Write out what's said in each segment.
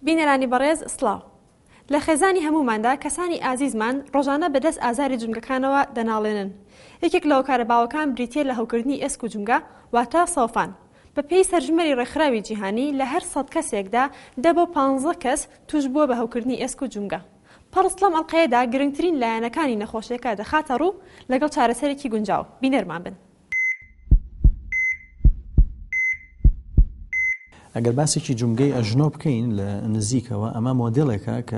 بینەرانی بەڕێز سڵاو لە خێزانی هەموماندا کەسانی ئازیزمان ڕۆژانە بەدەست ئازاری جونگەکانەوە دەناڵێنن. یەکێک لەو کارە باوەکان بریتیە لە هەوکردنی ئێسک و جونگە واتە سەوفان. بە پێی سەرژمەری ڕێکخراوی جیهانی لە هەر 100 کەسێکدا 10 بۆ 15 کەس توش بووە بە هەوکردنی ئێسک و جونگە. پەڕست لەم ئەڵقەیەدا گرنگترین لایەنەکانی نەخۆشیەکە دەخاتە ڕوو لەگەڵ چارەسەرێکی گونجاو. بینەرمان بن. ئەگەر باسێکی جونگەی ئەژنۆ بکەین لە نزیکەوە ئەمە مۆدێڵێکە کە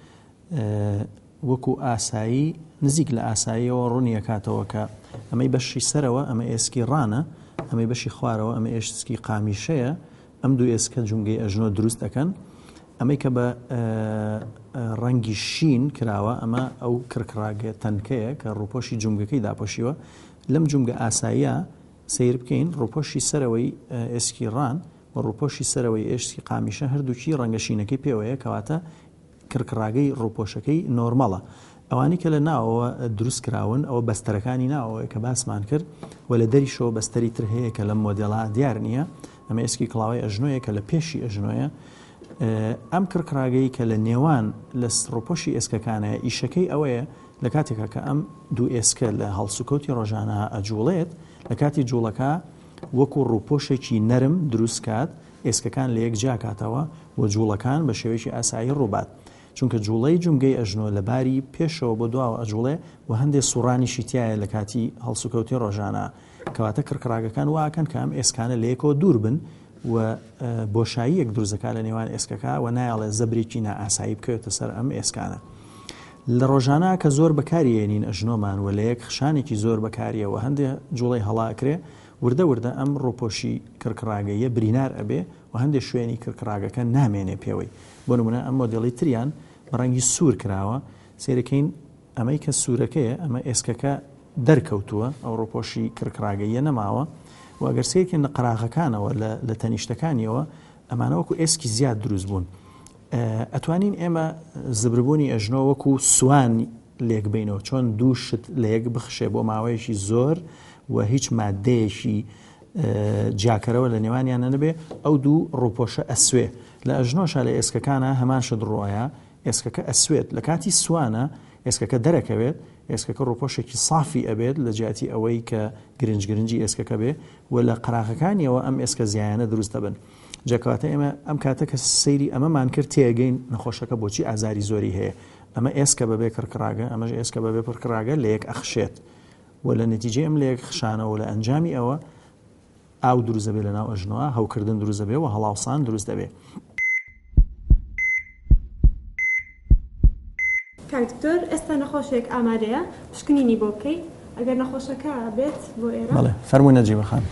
وەکو ئاسایی نزیک لە ئاساییەوە ڕوونیەکاتەوە کە ئەمەی بەشی سەرەوە ئەمە ئێسکی ڕانە، ئەمەی بەشی خوارەوە ئەمە ئێسکی قامیشەیە. ئەم دوو ئێسکە جونگەی ئەژنۆ دروست دەکەن. ئەمەی کە بە ڕەنگی شین کراوە ئەمە ئەو کرکڕاگە تەنکەیە کە ڕووپۆشی جونگەکەی داپۆشیوە. لەم جونگە ئاساییە سیر بکەین ڕووپۆشی سەرەوەی ئێسکی ڕان و ڕووپۆشی سەرەوەی ئێسکی قامیشە هەردووکی ڕەنگەشینەکەی پێوەیە کەواتە کرکڕاگەی ڕووپۆشەکەی نۆرمەڵە. ئەوانی کە لە ناوەوە دروست کراون ئەوە بەستەرەکانی ناوەوەی کە باسمان کرد و لە دەریشەوە بەستەری تر هەیە کە لەم مۆدێڵە دیار نییە. ئەمە ئێسکی کڵاوی ئەژنۆیە کە لە پێشی ئەژنۆیە. ئەم کرکڕاگەی کە لە نێوان لە ڕووپۆشی ئێسکەکانەیە ئیشەکەی ئەوەیە لە کاتێکە کە ئەم دوو ئێسکە لە هەڵسوکەوتی ڕۆژانە ئەجوڵێت لە کاتی جوڵەکە وەکو ڕووپۆشێکی نەرم دروست کات ئێسکەکان لە یەک جاکاتەوە و جوڵەکان بە شێوەیەکی ئاسایی ڕووبات. چونکە جوڵەی جونگەی ئەژنۆ لە باری پێشەوە بۆ دواوە ئەجوڵێ و هەندێک سوڕانیشی تایە لە کاتی هەڵسوکەوتی ڕۆژانە کەواتە کرکڕاگەکان واکەن کە ئەم ئێسکانە لە یەکەوە دوور بن و بۆشاییەک دروستەکە لە نێوان ئێسکەکە و نایڵێ زەبرێکی نائاسایی بکەوێتە سەر ئەم ئێسکانە. لە ڕۆژانە کە زۆر بەکارێنین ئەژنۆمان و لە یەک خشانێکی زۆر بەکاریەوە هەندێک جوڵەی هەڵاکرێ وردە وردە ئەم ڕووپۆشی کرکڕاگەیە برینار ئەبێ و هەندێک شوێنی کرکڕاگەکە نامێنێ پێوەی. بۆ نمونە ئەم مۆدێڵی تریان بەڕەنگی سوور کراوە سێرەکەین ئەمەی کە سوورەکەیە ئەمە ئێسکەکە دەرکەوتووە ئەو ڕووپۆشی کرکڕاگەیە نەماوە و ئەگەر سێرکەین لە قەراغەکانەوە لە تەنیشتەکانیەوە ئەمانەوەکو ئێسکی زیاد دروست بوون. ئەتوانین ئێمە زبربوونی ئەژنۆ وەکو سوان لێک بینەوە چۆن دوو شت لە یەک بخشێ بۆ ماوەیەکی زۆر و هیچ مادەیەکی جیاکەرەوە لە نێوانیانە نەبێ ئەو دوو ڕووپۆشە ئەسوێ. لە ئەژنۆشە لە ئێسکەکانە هەمان شت ڕۆیە ئێسکەکە ئەسوێت لە کاتی سوانە ئێسکەکە دەرەکەوێت ئێسکەکە ڕووپۆشێکی سافی ئەبێت لە جیاتی ئەوەی کە گرنگی ئێسکەکە بێ و لە قەراغەکانیەوە ئەم ئێسکە زیایانە دروست دەبن. جاکەواتە ئێمە ئەم کاتە کە سەیری ئەمەمان کرد تێگەین نەخۆشەکە بۆچی ئازاری زۆری هەیە. ئەمە ئێسکە بەبێ کرکڕاگە ئەمەش ئێسکە بەبێ پڕکڕاگە لە یەک ئەخشێت و لە نەتیجەی ئەم لە یەک خشانەوە لە ئەنجامی ئەوە ئاو دروست دەبێت لە ناو ئەژنۆوە هەوکردن دروست دەبێت و هەڵاوسان دروست دەبێت. کاکتۆر ئێستا نەخۆشێک ئامادەیە پشکنینی بۆ بکەیت ئەگەر نەخۆشەکە بێت بۆ ئێرە. بەڵێ فەرمووی نەجیبە خان.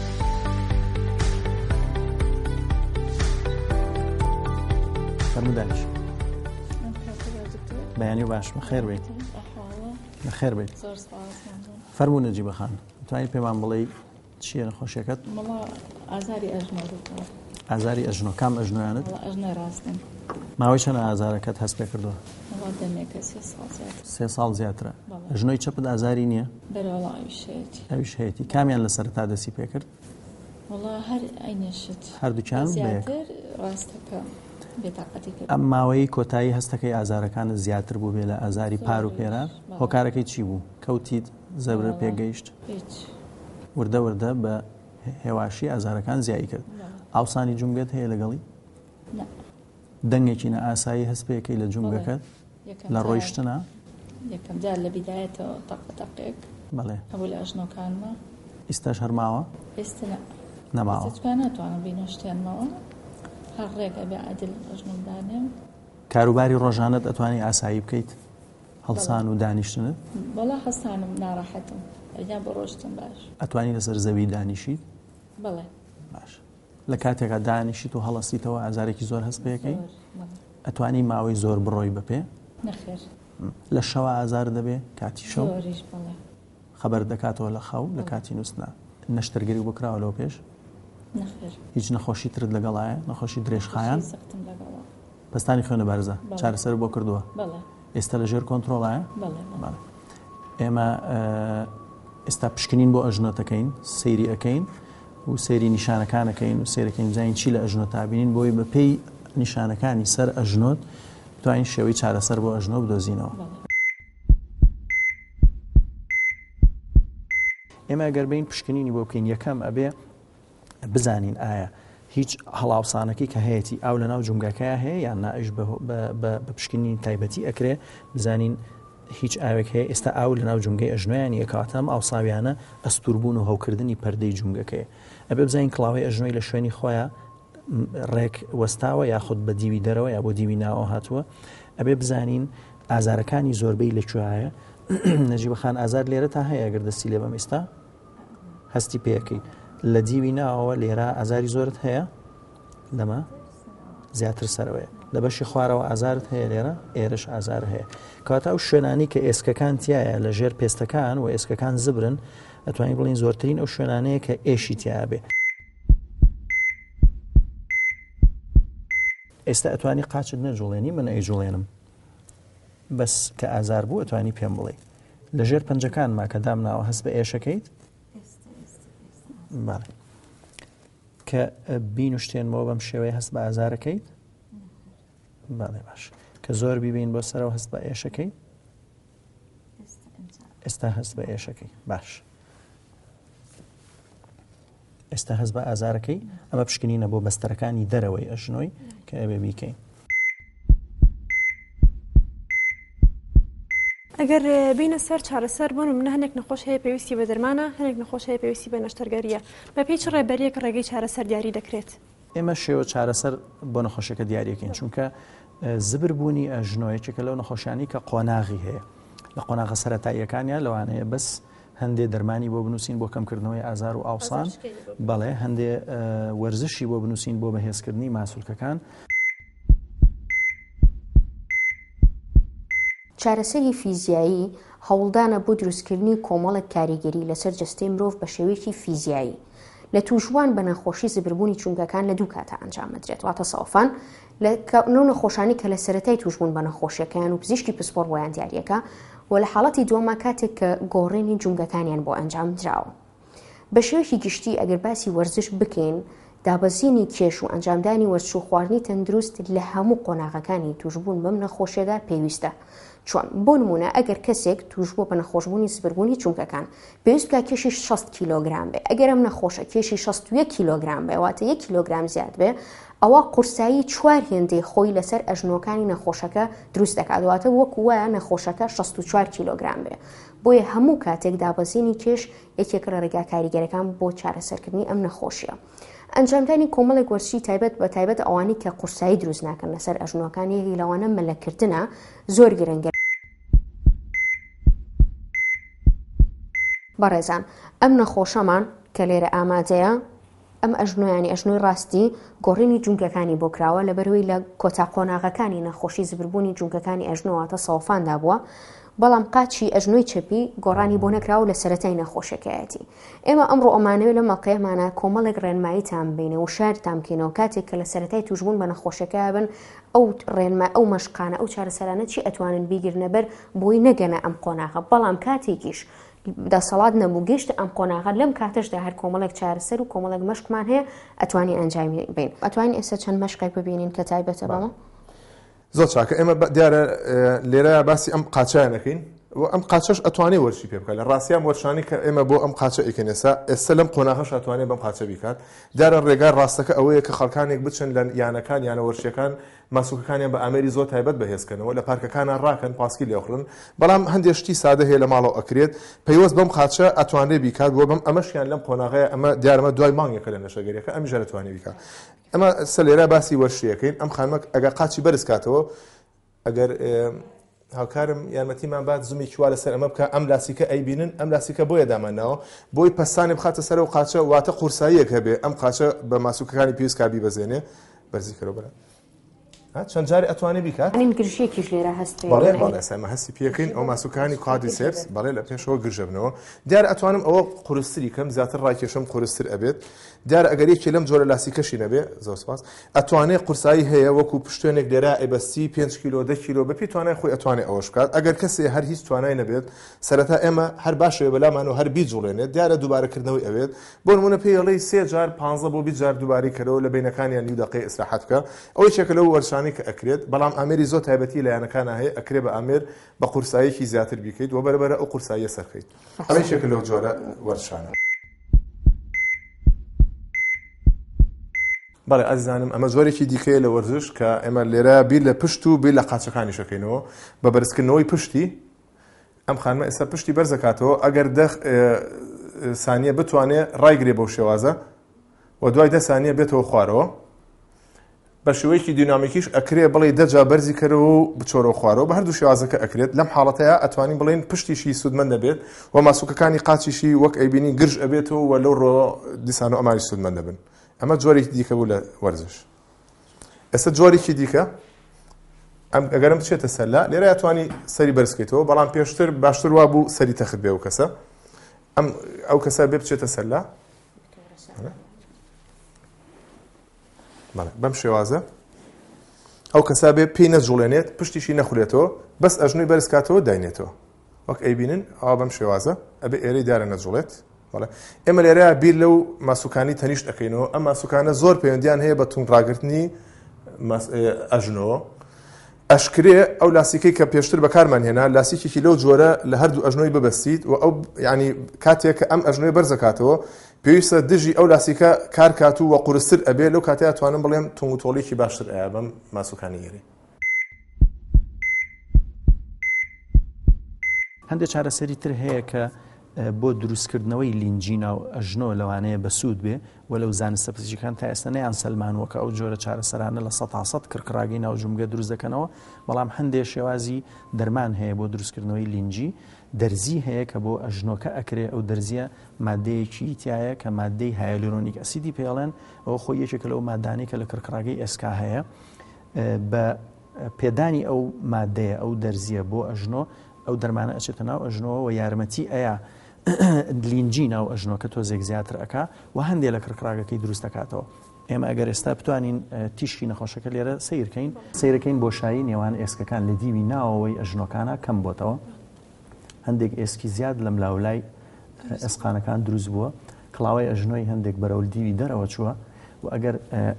فەرموو دانیش. بەیانی باش بەخێر بێت. بەخێر بێت. فەرموو نەجیبە خان. توانیت پێمان بڵێ چییە نەخۆشیەکەت؟ وڵا ئازاری ئەژنۆ. ئازاری ئەژنۆ کام ئەژنۆیانت؟ ئەژنۆ ڕاستن. ماوەی چەند ئازارەکەت هەست پێ کردووە؟ دەمێکە 3 ساڵ زیاتر. 3 ساڵ زیاترە. ئەژنۆی چەپت ئازاری نییە؟ بەرەوەڵا ئەویشێتی. ئەویش هەیەی. کامیان لە سەرەتا دەستی پێ کرد؟ وڵا هەر ئەینەشت. هەردووکیان زیاتر ڕاستەکە بێتاقەتی کرد. ئەم ماوەی کۆتایی هەستەکەی ئازارەکانت زیاتر بوو بێ لە ئازاری پار و پێرار؟ هۆکارەکەی چی بوو؟ کەوتیت زەبرە پێگەیشت؟ هیچ. وردە وردە بە هێواشی ئازارەکان زیایی کرد. ئاوسانی جونگەت هەیە لەگەڵی؟ دەنگێکی نەئاسایی هەست پێەکەی لە جونگەکەت لە ڕۆیشتنە؟ یەکەم جار لە بیدایەتەوە تەقێک بەڵێ هەبوو لە ئەژنۆکانمە. ئێستاش هەرماوە؟ ئێستا نەماوە. هیچکان ناتوانم بینە شتێنمەوە هەر ڕێگە بێ عادل ئەژنۆدانێم. کاروباری ڕۆژانت ئەتوانی ئاسایی بکەیت هەڵسان و دانیشتنت؟ بەڵا هەستانم ناڕەحەتم ئەجان بۆ ڕۆشتم باش. ئەتوانی لەسەر زەوی دانیشیت؟ بەڵێ. باش. لە کاتێکە دانیشیت و هەڵەستیتەوە ئازارێکی زۆر هەست پێەکەی؟ ئەتوانی ماوەی زۆر بڕۆی بەپێ؟ نەخێر. لە شەوە ئازار دەبێ کاتی شەو؟ زۆریش بەڵێ. خەبەر دەکاتەوە لە خەو لە کاتی نووسنا نەشتەرگەری بکراوە لەو پێش؟ نەخێر. هیچ نەخۆشی ترت لەگەڵایە؟ نەخۆشی درێژخایان؟ سەختم لەگەڵا. پستانی خوێنە بەرزە چارەسەر بۆ کردووە؟ بەڵێ. ئێستا لە ژێر کۆنتڕۆڵایە؟ بەڵێ. ئێمە ئێستا پشکنین بۆ ئەژنۆتەکەین سەیری ئەەکەین و سەیری نیشانەکانەکەین و سێرەکەین زین چی لە ئەژنۆ تابینین بۆی بە پێی نیشانەکانی سەر ئەژنۆت توانین شێوەی چارەسەر بۆ ئەژنۆ بدۆزینەوە. ئێمە ئەگەر بین پشکنینی بۆ بکەین یەکەم ئەبێ بزانین ئایا هیچ هەڵاوسانەکەی کە هەیەی ئاو لە ناو جونگەکەیە هەیە یان نائش بە پشکنین تایبەتی ئەکرێ بزانین هیچ ئاوێک هەیە ئێستا ئاو لە ناو جونگەی ئەژنۆیان یەکاتەم ئاوساویانە ئەستوربوون و هەوکردنی پەردەی جونگەکەیە ئەبێ بزانین کڵاوەی ئەژنۆی لە شوێنی خۆیان ڕێک وەستاوە یاخود بە دیوی دەرەوە یا بۆ دیوی ناوە هاتووە ئەبێ بزانین ئازارەکانی زۆربەی لەکوێیە نەجیبەخان ئازار لێرە تا هەیە ئەگەر دەستی لێ بەم ئێستا هەستی پێەکەی لە دیوی ناوەوە لێرە ئازاری زۆرت هەیە لەمە زیاتر سەرەوەی لە بەشی خوارەوە ئازارت هەیە لێرە ئێرش ئازار هەیە کەواتە ئەو شوێنانی کە ئێسکەکان تایە لە ژێر پێستەکان و ئێسکەکان زبرن ئەتوانین بڵین زۆرترین ئەو شوێنانەیە کە ئێشی تیا بێ. ئێستا ئەتوانی قاچت نەجوڵێنی من ئەیجوڵێنم بەس کە ئازار بوو ئەتوانی پێم بڵێ لە ژێر پەنجەکانما کە دامناوە هەست بە ئێشەکەیت کە بین و شتێنمەوە بەم شێوەیە هەست بە ئازارەکەیت باڵێ باش کە زۆر بیبین بۆ سەرەوە هەست بە ئێشەکەی ئێستا هەست بە ئێشەکەی باش ئێستا هەست بە ئازارەکەی ئەمە پشکنینە بۆ بەستەرەکانی دەرەوەی ئەژنۆی کە ئەبێ بیکەین. ئەگەر بینە سەر چارەسەر بوون منە هەنێک نەخۆش هەیە پێویستی بە دەرمانە هەنێک نەخۆش هەیە پێویستی بە نەشتەرگەریە بە پێی چ ڕێبەرێک ڕێگەی چارەسەر دیاری دەکرێت؟ ئێمە شێوە چارەسەر بۆ نەخۆشەکە دیاریەکەین چونکە زبربوونی ئەژنۆیەکێکە لەو نەخۆشیانی کە قۆناغی هەیە لە قۆناغە سەرەتاییەکانیان لەوانەیە بەس هەندێ دەرمانی بۆ بنووسین بۆ کەمکردنەوەی ئازار و ئاوسان بەڵێ هەندێ وەرزشی بۆ بنووسین بۆ بەهێزکردنی ماسوولکەکان. چارەسەری فیزیایی هەوڵدانە بۆ دروستکردنی کۆمەڵێک کاریگەری لەسەر جەستەی مرۆڤ بە شێوەیەکی فیزیایی لە تووشوان بە نەخۆشی زبربوونی چونگەکان لە دوو کاتە ئەنجام دەدرێت واتە ساوفان لە نەخۆشانی کە لە سەرەتای تووشبوون بە نەخۆشیەکان و پزیشکی پسپۆڕ بۆیان دیاریەکە و لە حاڵەتی دووەمە کاتێک کە گۆڕینی جونگەکانیان بۆ ئەنجام درراوە. بە شێوەیەکی گشتی ئەگەر باسی وەرزش بکەین دابەزینی کێش و ئەنجامدانی وەرزش و خواردنی تەندروست لە هەموو قۆناغەکانی تووشبوون بەم نەخۆشیەدا پێویستە. چۆن بۆ نمونە ئەگەر کەسێک توش بۆ بە نەخۆشبوونی زبربوونی چونگەکان پێویست بکە کێشی 60 کیلۆگرام بێ ئەگەر ئەم نەخۆشە کێشی 61 کیلۆگرام بێ واتە 1 کیلۆگرام زیاد بێ ئەوە قورسایی 4 هێندەی خۆی لەسەر ئەژنۆکانی نەخۆشەکە دروست دەکات واتە وەکو وایە نەخۆشەکە 64 کیلۆگرام بێ بۆیە هەموو کاتێک دابەزینی کێش یەکێک لە ڕێگا کاریگەرەکان بۆ چارەسەرکردنی ئەم نەخۆشیە. ئەنجامدانی کۆمەڵێک وەرزشی تایبەت بە تایبەت ئەوانی کە قورسایی دروست ناکەن لەسەر ئەژنۆکان یەکی لەوانە مەلەکردنە زۆر گرنگە. بەڕێزان ئەم نەخۆشەمان کە لێرە ئامادەیە ئەم ئەژنۆیانی ئەژنۆی ڕاستی گۆڕینی جونگەکانی بۆ کراوە لەبەرەوەی لە کۆتا قۆناغەکانی نەخۆشی زبربوونی جونگەکانی ئەژنۆواتە ساوفاندا بووە بەڵام قاچی ئەژنۆی چەپی گۆڕانی بۆ نەکراوە لە سەرەتای نەخۆشیەکەیەتی. ئێمە ئەمڕۆ ئەمانەوێت لە مەڵقەیەمانە کۆمەڵێک ڕێنماییتان بینە و شارتان بکەینەوە کاتێک کە لە سەرەتای تووشبوون بە نەخۆشیەکە بن ئەو مەشقانە ئەو چارەسەرانە چی ئەتوانن بیگرنە بەر بۆی نەگەنە ئەم قۆناغە بەڵام کاتێکیش دەسەڵات نەبوو گەشت ئەم قۆناغە لەم کاتەشدا هەر کۆمەڵێک چارەسەر و کۆمەڵێک مەشقمان هەیە ئەتوانی ئەنجامی بین. ئەتوانین ئێستا چەند مەشقێک ببینین کە تایبەتە بەمە؟ زۆر چاکە ئێمە دیارە لێرە باسی ئەم قاچیان نەکەین و ئەم قاچەش ئەتوانێ وەرشی پێ بکات لە ڕاستیان وەرشانی کە ئێمە بۆ ئەم قاچە ئیکەن ئێستا لەم قۆناغەش ئەتوانێت بەم قاچە بیکات. دیارە ڕێگای ڕاستەکە ئەوەیە کە خەڵکانێک بچن لە یانەکان یانە وەرشیەکان ماسوولکەکانیان بە ئامێری زۆر تایبەت بەهێزکەنەوە لە پارکەکانان ڕاکەن پاسکی لێخڕن بەڵام هەندێک شتی سادە هەیە لە ماڵەوە ئەکرێت پەیوەست بەم قاچە ئەتوانێت بیکات بۆ بەم ئەمەشیان لەم قۆناغەیە ئەمە دیارەمە دوای مانگێکە لە نەشەگەریەکە ئەمیش ئەتوانێت بیکات. ئەمە سەلێرە باسی وەرشیەکەین ئەم خانمەک ئەگەر قاچی بەرز کاتەوە ئەگەر هاوکارم یارمەتیمان بات زومی چوار لەسەر ئەمە بکە ئەم لاسیکە ئەیبینن ئەم لاسیکە بۆیە دامانەوە بۆی پەستانی بخاتە سەر و قاچە واتە قورساییەک هەبێ ئەم قاچە بە ماسوولکەکانی پێویست کا بیبەزێنێ بەرزی کەرەوە بەرە چەند جاری ئەتوانێ بیکات ئەنین گرژێکیش لێرە هەست بەڵێ ئێمە هەستی پێکەین ئەو ماسوکانی قادیسێپس بەڵێ لە پێشەوە گرژەبنەوە دیار ئەتوانم ئەوە قورستری کەم زیاتر ڕاکێشم قورستر ئەبێت دیار ئەگەر یەکێ لەم جۆرە لاسیکەشی نەبێ زۆر سپاس ئەتوانێت قورسایی هەیە وەکو پشتێنێک لێرە ئەیبەستی 5 کیلۆ 10 کیلۆ بەپی توانای خۆی ئەتوانێت ئەوەش بکات ئەگەر کەسێ هەر هیچ توانای نەبێت سەرەتا ئێمە هەر باشەوە بەلامان و هەر بیجوڵێنێت دیارە دووبارەکردنەوەی ئەوێت بۆ نمونە پێڵەی 3 جار 15 بۆ 20 جار دووباری کەرەوە لە بینەکانیان نیو دقیقە ئیسراحەت بکە ئەوەی چێکە لەو وەرشانی کە ئەکرێت بەڵام ئامێری زۆر تایبەتی لایەنەکانە هەیە ئەکرێ بە ئامێر بە قورساییەکی زیاتر بیکەیت و بەرەبەرە ئەو قورساییە سەرکەیت ئەمە شێکە لەو جۆرە وەرشانە بەڵێ ئازیزانم ئەمە زۆرێکی دیکەیە لە وەرزش کە ئێمە لێرە بیر لە پشت و بیر لە قاچەکانی شەکەینەوە بە بەرزکردنەوەی پشتی ئەم خانمە ئێستا پشتی بەرزەکاتەوە ئەگەر 10 سانیە بتوانێت ڕایگرێ بەو شێوازە و دوای 10 سانیە بێتەوە خوارەوە بە شێوەیەکی دینامیکیش ئەکرێ بڵێ 10 جا بەرزی کەرەوە و بچۆرەوە خوارەوە بە هەردوو شێوازەکە ئەکرێت لەم حاڵەتەیە ئەتوانین بڵێن پشتیشی سوودمەند دەبێت و ماسوکەکانی قاچیشی وەک ئەیبینی گرژ ئەبێتەوە و لەو ڕۆ دیسان و ئەماری سوودمەند دەبن ئەمە جۆرێکی دیکە بوو لە وەرزش ئێستا جۆرێکی دیکە ئەگەرم بچێتە سەرلا لێرە ئەتوانی سەری بەرزکەیتەوە بەڵام پێشتر باشتر وا بوو سەری تەخت بێ و کەسە ئەو کەسە بێ بچێتە سەرلا بەم شێوازە ئەو کەسا بێ پێی نەجوڵێنێت پشتیشی نەخولێتەوە بەس ئەژنوی بەرزکاتەوە داینێتەوە وەک ئەیبینن ئەوە بەم شێوازە ئەبێ ئێرەی دارە نەجوڵێت ئێمە لێرە بیر لەو ماسوکانی تەنیشت دەکەینەوە ئەم ماسوکانە زۆر پەیوەندیان هەیە بە توندڕاگرتنی ئەژنەوە ئەشکرێ ئەو لاسیکەی کە پێشتر بەکارمان هێنا لاسیکێکی لەو جۆرە لە هەردوو ئەژنۆی ببەستیت و ئەو ینی کاتێک کە ئەم ئەژنۆی بەرزەکاتەوە پێویستە دژی ئەو لاسیکە کارکات و وە قورستر ئەبێ لەو کاتەیە توانم بڵێم تونگ و تۆڵێکی باشتر ئەیە بەم ماسوکانی گەری هەندێک چارەسەری تر هەیە کە بۆ دروستکردنەوەی لینجینا و ئەژنۆ لەوانەیە بەسوود بێ و لەو زانستە پزیشکان تا ئێستا نەیان سەلمانوەکە ئەو جۆرە چارەسەرانە لە 100% کڕکڕاگەی ناوجومگە دروست دەکەنەوە بەڵام هەندێک شێوازی دەرمان هەیە بۆ دروستکردنەوەی لینجی دەرزی هەیە کە بۆ ئەژنۆکە ئەکرێ ئەو دەرزیە مادەیەکی تایە کە مادەی هایلورۆنیک ئەسیدی پێڵێن ئەوە خۆی یەکێکە لەو مادانەی کە لە کڕکڕاگەی ئێسکا هەیە بە پێدانی ئەو مادەیە ئەو دەرزیە بۆ ئەژنۆ ئەو دەرمانە ئەچێتە ناو ئەژنۆوە و یارمەتی ئەیە لینجی ناو ئەژنۆکە تۆزێک زیاتر ئەکا و هەندێک لە کڕکڕاگەکەی دروست دەکاتەوە ئێمە ئەگەر ئێستا بتوانین تیشکی نەخۆشەکە لێرە سیرەکەین بۆشایی نێوان ئێسکەکان لە دیوی ناوەوەی ئەژنۆکانە کەم بۆتەوە هەندێک ئێسکی زیاد لەم لاولای ئەسقانەکان دروست بووە کڵاوی ئەژنۆی هەندێک بەرەو دیوی دەرەوە چووە و ئەگەر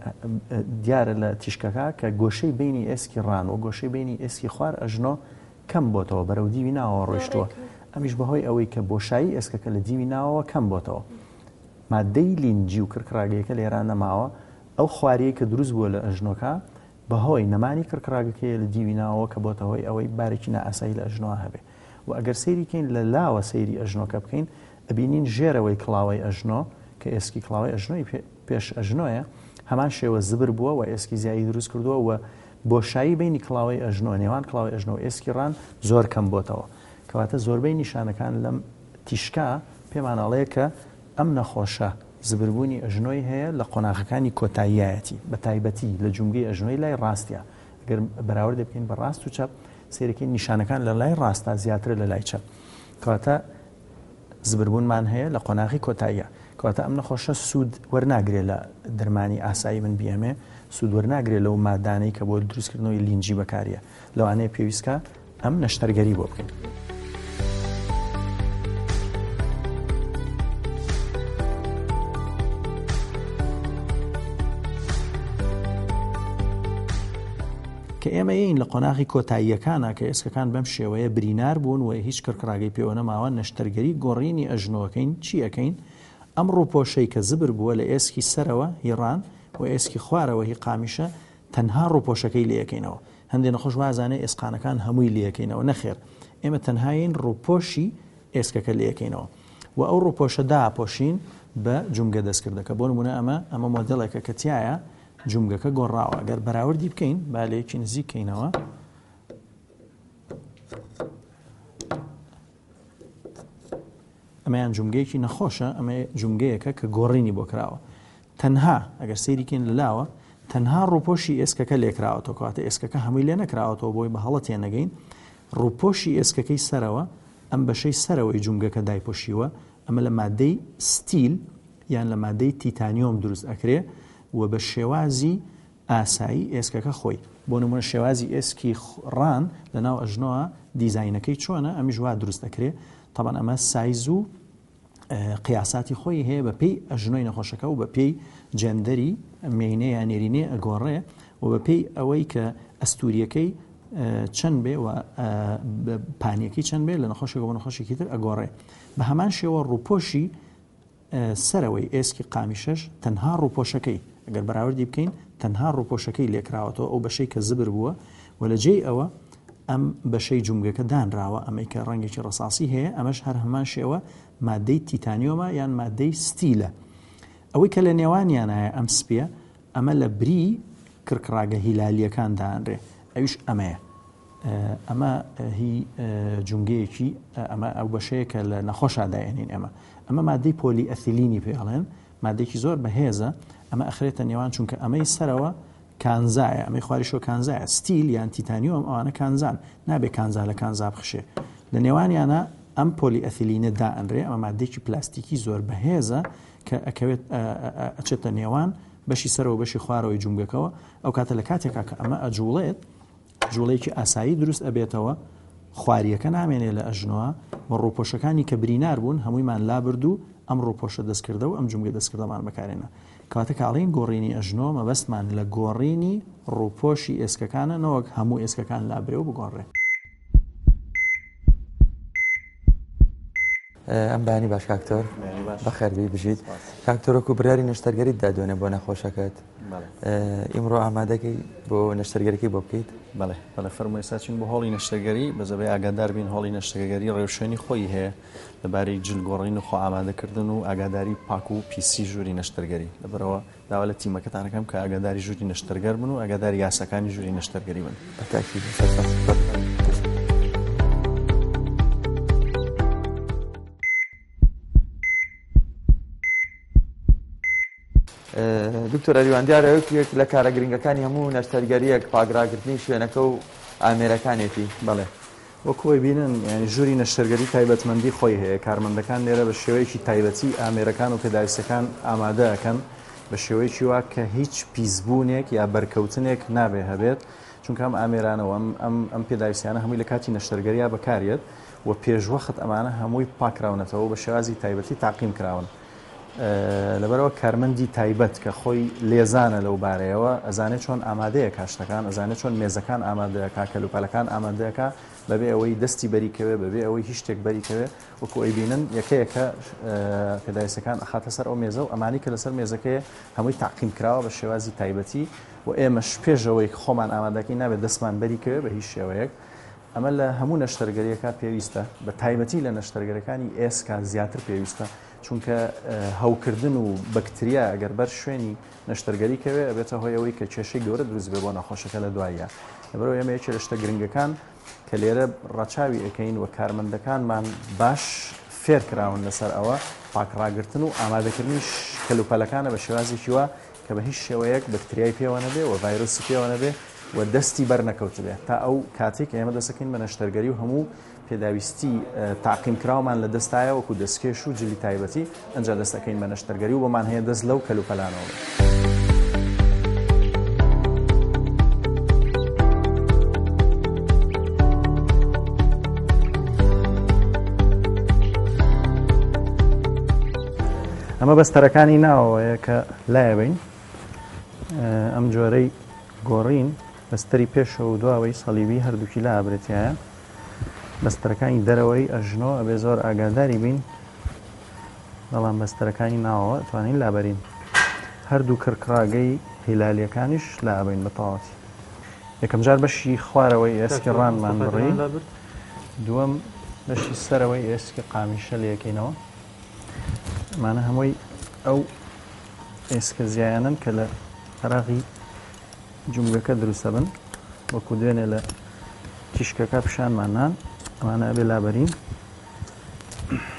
دیارە لە تیشکەکە کە گۆشەی بینی ئێسکی ڕان و گۆشەی بینی ئێسکی خوار ئەژنۆ کەم بۆتەوە بەرەو دیوی ناوەوە ڕۆیشتووە ئەمیش بەهۆی ئەوەی کە بۆشایی ئێسکەکە لە دیوی ناوەوە کەم بۆتەوە مادەی لینجی و کڕکڕاگەیەکە لێران نەماوە ئەو خواریەی کە دروست بووە لە ئەژنۆکە بەهۆی نەمانی کڕکڕاگەکەی لە دیوی ناوەوە کە بۆتەوەی ئەوەی بارێکی نائاسایی لە ئەژنۆ هەبێ و ئەگەر سەیریکەین لە لاوە سەیری ئەژنۆکە بکەین ئەبینین ژێرەوەی کڵاوی ئەژنۆ کە ئێسکی کڵاوی ئەژنۆی پێش ئەژنۆیە هەمان شێوە زبر بووە و ئێسکی زیایی دروست کردووە و بۆشایی بینی کڵاوی ئەژنۆ نێوان کڵاوی ئەژنۆ و ئێسکی ڕان زۆر کەم بۆتەوە کەواتە زۆربەی نیشانەکان لەم تیشکا پێمانەڵەیە کە ئەم نەخۆشە زبربوونی ئەژنۆی هەیە لە قۆناغەکانی کۆتاییایەتی بە تایبەتی لە جومگەی ئەژنۆی لای ڕاستیە ئەگەر بەراورد بکەین بە ڕاست و چەپ سیرەکەی نیشانەکان لە لای ڕاستە زیاتر لە لای چەپ کەواتە زبربوونمان هەیە لە قۆناغی کۆتاییە کەواتە ئەم نەخۆشە سوود وەرناگرێت لە دەرمانی ئاسایی من بیەمێ سوود وەرناگرێت لەو مادانەی کە بۆ دروستکردنەوەی لینجی بەکاریە لەوانەیە پێویستکە ئەم نەشتەرگەری بۆ بکەین کە ئێمە یین لە قۆناغی کۆتاییەکانە کە ئێسکەکان بەم شێوەیە برینار بوون و هیچ کڕکڕاگەی پێوە نەماوە نەشتەرگەری گۆڕینی ئەژنۆکەین چی ئەەکەین ئەم ڕووپۆشەی کە زبر بووە لە ئێسکی سەرەوە هیڕان و ئێسکی خوارەوە هی قامیشە تەنها ڕووپۆشەکەی لەکەینەوە هەندێک نەخۆش وازانێ ئێسقانەکان هەمووی لەکەینەوە نەخێر ئێمە تەنهاین ڕووپۆشی ئێسکەکە لەکەینەوە و ئەو ڕووپۆشە داپۆشین بە جومگە دەستکردەکە بۆ نمونە ئەمە مۆدڵێکە کە تایە جومگەکە گۆڕاوە ئەگەر بەراوردی بکەین بالەیەکی نزیکەینەوە ئەمەیان جومگەیەکی نەخۆشە ئەمە جومگەیەکە کە گۆڕینی بۆ کراوە تەنها ئەگەر سەیریکەین لەلاوە تەنها ڕووپۆشی ئێسکەکە لێکراوەتەوە کاتە ئێسکەکە هەمووی لێ نەکراوەتەوە بۆی بە هەڵە تێنەگەین ڕووپۆشی ئێسکەکەی سەرەوە ئەم بەشەی سەرەوەی جونگەکە دایپۆشیوە ئەمە لە مادەی ستیل یان لە مادەی تیتانیۆم دروست ئەکرێ و بە شێوازی ئاسایی ئێسکەکە خۆی بۆ نمونە شێوازی ئێسکی ڕان لە ناو ئەژنۆوە دیزاینەکەی چۆنە ئەمیش وا دروست ئەکرێ طبعا ئەمە سایز و قیاساتی خۆی هەیە بە پێی ئەژنۆی نەخۆشەکە و بە پێی جێندەری مێینێ یان نێرینێ ئەگۆڕێ و بە پێی ئەوەی کە ئەستوریەکەی چەند بێ و پانیەکەی چەند بێ لە نەخۆشێک بۆ نەخۆشێکی تر ئەگۆڕێ بە هەمان شێوە ڕووپۆشی سەرەوەی ئێسکی قامیشەش تەنها ڕووپۆشەکەی ئەگەر بەراوردی بکەین تەنها ڕووپۆشەکەی لێکراوەتەوە ئەو بەشەی کە زبر بووە و لە جێی ئەوە ئەم بەشەی جونگەکە دانراوە ئەمەی کە ڕەنگێکی ڕەساسی هەیە ئەمەش هەر هەمان شێوە مادەی تیتانیۆمە یان مادەی ستیلە ئەوەی کە لە نێوانیانایە ئەم سپیە ئەمە لە بری کرکڕاگە هیلالیەکان دانرێ ئەویش ئەمەیە ئەمە هی جونگەیەکی ئەمە ئەو بەشەیە کە لە نەخۆشا داێنین ئەمە مادەی پۆلی ئەثیلینی پێڵێن مادێکی زۆر بەهێزە ئەمە ئەخرێتە نێوان چونکە ئەمەی سەرەوە کانزایە ئەمەی خواریشۆ کانزایە ستیل یان تیتانیۆم ئەوانە کانزان نابێ کانزا لە کانزا بخشێ لە نێوانیانە ئەم پۆلی ئەثیلینە دائەنرێ ئەمە مادێکی پلاستیکی زۆر بەهێزە کە ئەکەوێت ئەچێتە نێوان بەشی سەرەوە بەشی خوارەوەی جونگەکەەوە ئەو کاتە لە کاتێکا کە ئەمە ئەجوڵێت جوڵەیەکی ئاسایی دروست ئەبێتەوە خواریەکە نامێنێ لە ئەژنۆوە و ڕووپۆشەکانی کە برینار بوون هەموویمان لابردو ئەم ڕووپۆشە دەستکردە و ئەم جونگە دەستکردەمان بەکارێنە کاتە کاڵین گۆڕینی ئەژنۆ مەبەستمان لە گۆڕینی ڕووپۆشی ئێسکەکانە نەوەک هەموو ئێسکەکان لابرێ و بگۆڕێ ئەم بانی باش کاکتۆر بەخێربی بژیت کاکتۆرۆک و بڕیاری نەشتەرگەریت دادوێنێ بۆ نەخۆشەکەت ئیمڕۆ ئامادەکەی بۆ نەشتەرگەرەکەی بۆ بکەیت بەڵێ فەرمووی ساچین بۆ هۆڵی نەشتەرگەری بەزەبەی ئاگادار بین هۆڵی نەشتەرگەری ڕێوشێنی خۆی هەیە لەبارەی جلگۆڕین و خۆ ئامادەکردن و ئاگاداری پاک و پیسی ژووری نەشتەرگەری لەبەرەوە داوا لە تیمەکەتانەکەم کە ئاگاداری ژووری نەشتەرگەر بن و ئاگاداری یاساکانی ژووری نەشتەرگەری بن بەتاکید دکتۆر ئەریوان دیارە یەک لە کارە گرنگەکانی هەموو نەشتەرگەریەک پاگراگرتنی شوێنەکە و ئامێرەکانێتی بەڵێ وەکوی بینن ینی ژووری نەشتەرگەری تایبەتمەندی خۆی هەیە کارمەندەکان لێرە بە شێوەیەکی تایبەتی ئامێرەکان و پێداویستەکان ئامادە ئەەکەن بە شێوەیەکی وا کە هیچ پیسبوونێک یا بەرکەوتنێک نابێ هەبێت چونکە ئەم ئامێرانەوە ئەم پێداویستیانە هەمووی لە کاتی نەشتەرگەریە بەکارێت و پێشوەخت ئەمانە هەمووی پاکراونەتەوە بە شێوازی تایبەتی تاقیم کراون لەبەرەوە کارمەندی تایبەت کە خۆی لێزانە لەو بارەیەوە ئەزانێت چۆن ئامادەیە کاشتەکان ئەزانێت چۆن مێزەکان ئامادەیەکە کەلوپەلەکان ئامادەیەکە بەبێ ئەوەی دەستی بەریکەوێ بەبێ ئەوەی هیچ شتێک بەریکەوێ وەکو ئەی بینن یەکەیەکە پێداویستەکان ئەخاتە سەر ئەو مێزە و ئەمانی کە لەسەر مێزەکەیە هەمووی تاقیم کراوە بە شێوازی تایبەتی و ئێمەش پێشەوەی خۆمان ئامادەکەی نابێت دەستمان بەریکەوێ بە هیچ شێوەیەک ئەمە لە هەموو نەشتەرگەریەکە پێویستە بە تایبەتی لە نەشتەرگەرەکانی ئێسکا زیاتر پێویستە چونکە هەوکردن و بەکتریا ئەگەر بەر شوێنی نەشتەرگەری کەوێ ئەبێتە هۆی ئەوەی کە کێشەی گەورە دروست بێ بۆ نەخۆشەکە لە دواییە لەبەرەوە ئێمە یەکێک لە شتە گرنگەکان کە لێرە ڕەچاوی ئەەکەین و کارمەندەکانمان باش فێر کراون لەسەر ئەوە پاکڕاگرتن و ئامادەکردنی کەلوپەلەکانە بە شێوازێکی وە کە بە هیچ شێوەیەک بەکتریای پێوە نەبێ و ڤایرۆسی پێوە نەبێ و دەستی بەر نەکەوت بێ تا ئەو کاتێک ئێمە دەسەکەین بە نەشتەرگەری و هەموو پێداویستی تاقیم کراومان لە دەستایە وەکو دەستکێش و جلی تایبەتی ئەنجا دەستەکەین بە نەشتەرگەری و بۆمان هەیە دەست لەو کەلوپەلانەوە. ئەمە بەستەرەکانی ناوەیە کە لایەبین ئەم جۆرەی گۆڕین بەستەری پێشەوە و دواوەی سەلیبی هەردووکی لا ئابرێتیایە بەستەرەکانی دەرەوەی ئەژنۆ ئەبێ زۆر ئاگاداری بین بەڵام بەستەرەکانی ناوەوە توانین لابەرین هەردوو کڕکڕاگەی هیلالیەکانیش لابین بە تەواوەتی یەکەم جار بەشی خوارەوەی ئێسکی ڕانمان بڕی دووەم بەشی سەرەوەی ئێسکی قامیشە لەکەینەوە مانە هەمووی ئەو ئێسکە زیایانن کە لە فەراغی جونگەکە دروستە بن وەکو دوێنێ لە تیشکەکە پیشانمانان ئەمانە ئەبێ لابەرین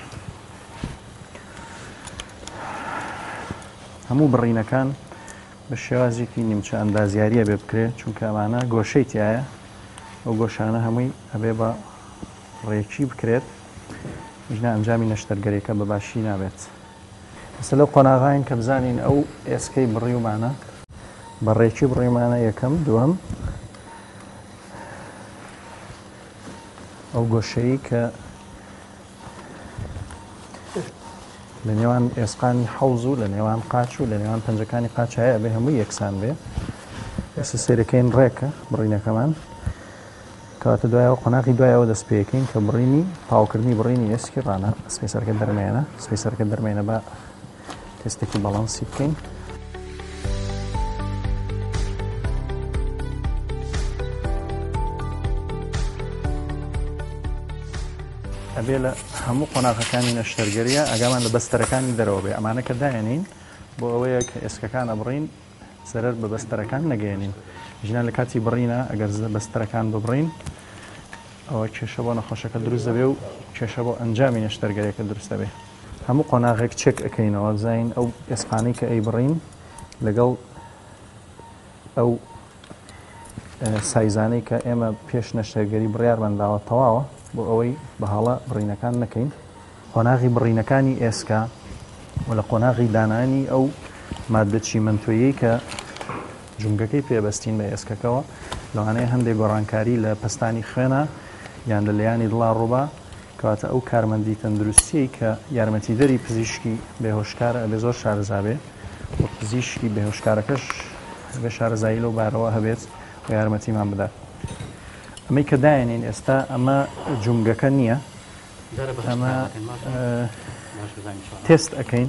هەموو بڕینەکان بە شێوازێکی نیمچە ئەندازیاریە بێ بکرێت چونکە ئەمانە گۆشەی تایە ئەو گۆشانە هەمووی ئەبێ بە ڕێکی بکرێت ژنە ئەنجامی نەشتەرگەریەکە بە باشی نابێت ئێستا لەو قۆناغاین کە بزانین ئەو ئێسکەی بڕیومانە بە ڕێکی بڕیمانە یەکەم دووەم ئەو گۆشەیی کە لە نێوان ئێسقانی حەوز و لە نێوان قاچ و لە نێوان پەنجەکانی قاچایە ئەبێ هەمووی یەکسان بێ ئێستا سێرەکەین ڕێکە بڕینەکەمان کەواتە دوایەوە قۆناغی دوایەوە دەست پێەکەین کە بڕینی تاوکردنی بڕینی ئێسکی ڕانە سپێسەرەکە دەرمێنە سپێسەرەکە دەرمێنە بە تێستێکی بەڵانسی بکەین ئەبێ لە هەموو قۆناغەکانی نەشتەرگەریە ئەگامان لە بەستەرەکانی دەرەوە بێ ئەمانە کە داێنین بۆ ئەوەیە کە ئێسکەکان ئەبڕین سەرەر بە بەستەرەکان نەگەێنین ژنان لە کاتی بڕینە ئەگەر بەستەرەکان ببڕین ئەوە کێشە بۆ نەخۆشەکە دروست دەبێ و کێشە بۆ ئەنجامی نەشتەرگەریەکە دروست دەبێ هەموو قۆناغێک چێک ئەەکەینەوە بزانین ئەو ئێسقانەی کە ئەیبڕین لەگەڵ ئەو سایزانەی کە ئێمە پێش نەشتەرگەری بڕیارمەنداوە تەواوە بۆ ئەوەی بەهاڵە بڕینەکان نەکەین قۆناغی بڕینەکانی ئێسکا و لە قۆناغی دانانی ئەو مادە چیمەنتۆیی کە جونگەکەی پێبەستین بە ئێسکەکەەوە لەوانەیە هەندێک گۆڕانکاری لە پستانی خوێنە یان لە لایانی دڵا ڕووبا کەواتە ئەو کارمەندی تەندروستی کە یارمەتیدەری پزیشکی بێهۆشکارە ئەبێ زۆر شارەزابێ و پزیشکی بێهۆشکارەکەش بێ شارەزایی لەو بارەوە هەبێت و یارمەتیمان بدات ئەمەی کە داێنین ئێستا ئەمە جونگەکە نییە ئەمە تێست ئەەکەین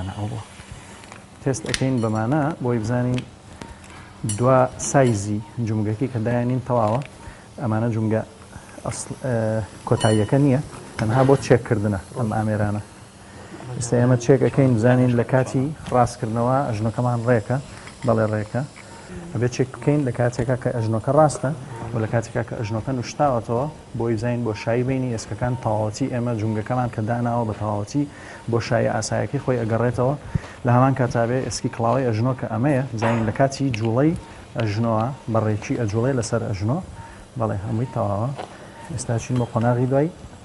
تێست ئەەکەین بەمانە بۆی بزانین دوا سایزی جونگەکەی کە دایانین تەواوە ئەمانە جونگە کۆتاییەکە نییە تەنها بۆ چێککردنە ئەم ئامێرانە ئێستا ئێمە چێک ئەەکەین بزانین لە کاتی ڕاستکردنەوە ئەژنەکەمان ڕێکە بەڵێ ڕێکە ئەبێ چێک بکەین لە کاتێکە کە ئەژنۆکە ڕاستە و لە کاتێکا کە ئەژنۆکە نوشتاوەتەوە بۆی بزانین بۆ شایی بینی ئێسکەکان تەواوەتی ئێمە جونگەکەمان کە داناوە بە تەواوەتی بۆ شای ئاسایەکەی خۆی ئەگەڕێتەوە لە هەمان کاتابێ ئێسکی کڵاوی ئەژنۆ کە ئەمەیە بزانین لە کاتی جوڵەی ئەژنۆوە بەڕێکی ئەجوڵێ لەسەر ئەژنۆ بەڵێ هەمووی تەواوە ئێستا چین بۆ قۆناغی دوای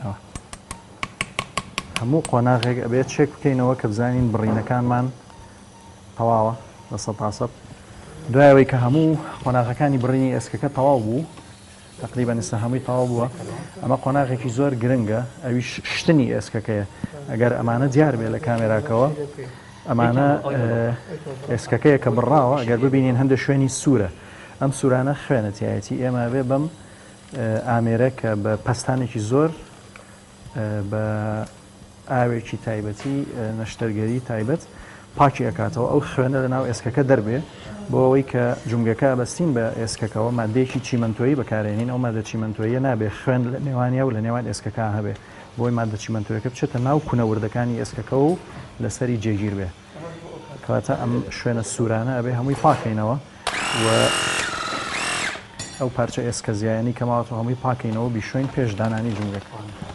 هەموو قۆناغێک ئەبێت چێک بکەینەوە کە بزانین بڕینەکانمان تەواوە بە 100% دوایەوەی کە هەموو قۆناغەکانی بڕینی ئێسکەکە تەواو بوو تقریبان ئێستا هەمووی تەواو بووە ئەمە قۆناغێکی زۆر گرنگە ئەویش شتنی ئێسکەکەیە ئەگەر ئەمانە دیار بێ لە کامێراکەوە ئەمانە ئێسکەکەیە کە بڕاوە ئەگەر ببینین هەندە شوێنی سوورە ئەم سوورانە خوێنەتیایەتی ئێمە بێ بەم ئامێرە کە بە پەستانێکی زۆر بە ئاوێکی تایبەتی نەشتەرگەری تایبەت پاکی ئەکاتەوە ئەو خوێنە لە ناو ئێسکەکە دەربێ بۆ ئەوەی کە جونگەکە بەستین بە ئێسکەکەەوە مادەیەکی چیمەنتۆیی بەکارێنین ئەو مادە چیمەنتۆیە نابێ خوێن لە نێوانیا و لە نێوان ئێسکەکە هەبێ بۆی مادە چیمەنتۆیەکە بچێتە ناو کونەوردەکانی ئێسکەکە و لەسەری جێگیر بێ کەواتە ئەم شوێنە سوورانە ئەبێ هەمووی پاکەینەوە و ئەو پارچە ئێسکە زیایانی کەماوەتەوە هەمووی پاکەینەوە بیشوین پێش دانانی جونگەکە